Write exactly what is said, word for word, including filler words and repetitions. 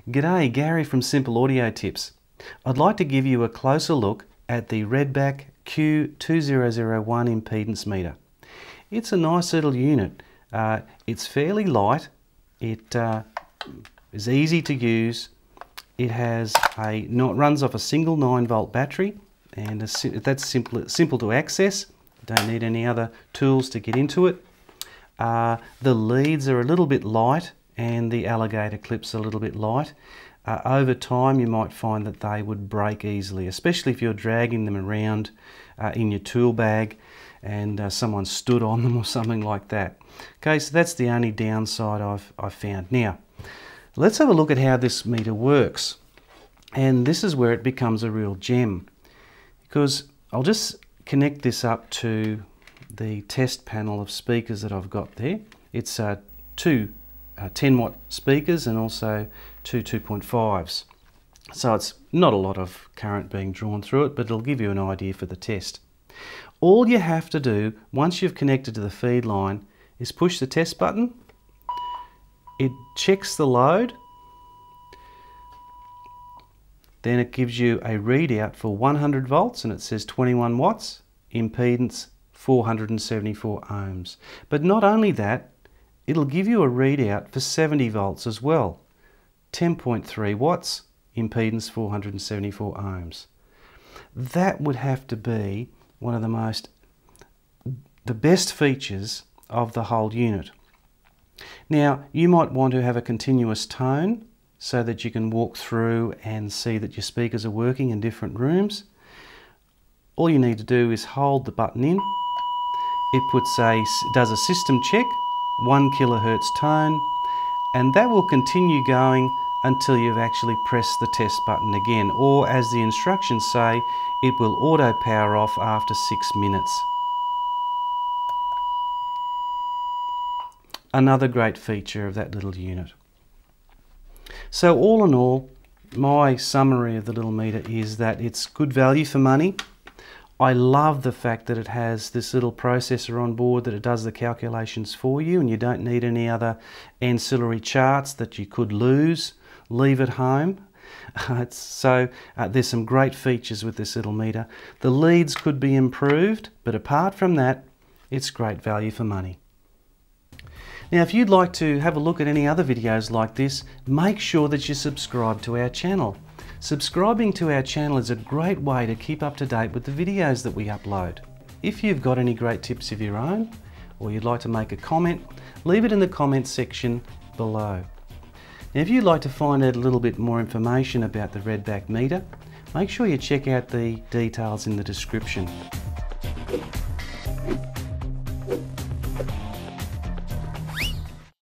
G'day, Gary from Simple Audio Tips. I'd like to give you a closer look at the Redback Q two thousand one impedance meter. It's a nice little unit. Uh, it's fairly light. It uh, is easy to use. It has a no, it runs off a single nine volt battery, and a, that's simple simple to access. Don't need any other tools to get into it. Uh, the leads are a little bit light, and the alligator clips are a little bit light. Uh, over time you might find that they would break easily, especially if you're dragging them around uh, in your tool bag and uh, someone stood on them or something like that. Okay, so that's the only downside I've, I've found. Now, let's have a look at how this meter works. And this is where it becomes a real gem, because I'll just connect this up to the test panel of speakers that I've got there. It's uh, two uh, ten watt speakers and also two two point fives. So it's not a lot of current being drawn through it, but it'll give you an idea for the test. All you have to do once you've connected to the feed line is push the test button. It checks the load. Then it gives you a readout for one hundred volts and it says twenty-one watts, impedance four hundred seventy-four ohms. But not only that, it'll give you a readout for seventy volts as well, ten point three watts, impedance four hundred seventy-four ohms. That would have to be one of the most, the best features of the whole unit. Now, you might want to have a continuous tone so that you can walk through and see that your speakers are working in different rooms. All you need to do is hold the button in. It puts a, does a system check, one kilohertz tone, and that will continue going until you've actually pressed the test button again, or as the instructions say, it will auto power off after six minutes. Another great feature of that little unit. So all in all, my summary of the little meter is that it's good value for money. I love the fact that it has this little processor on board, that it does the calculations for you and you don't need any other ancillary charts that you could lose, leave at home. Uh, it's, so uh, there's some great features with this little meter. The leads could be improved, but apart from that, it's great value for money. Now, if you'd like to have a look at any other videos like this, make sure that you subscribe to our channel. Subscribing to our channel is a great way to keep up to date with the videos that we upload. If you've got any great tips of your own, or you'd like to make a comment, leave it in the comments section below. Now, if you'd like to find out a little bit more information about the Redback meter, make sure you check out the details in the description.